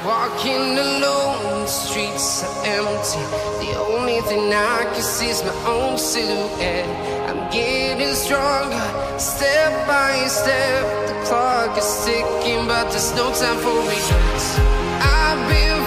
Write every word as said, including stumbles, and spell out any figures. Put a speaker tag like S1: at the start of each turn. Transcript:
S1: Walking alone, the streets are empty. The only thing I can see is my own silhouette. I'm getting stronger, step by step. The clock is ticking, but there's no time for regrets. I've been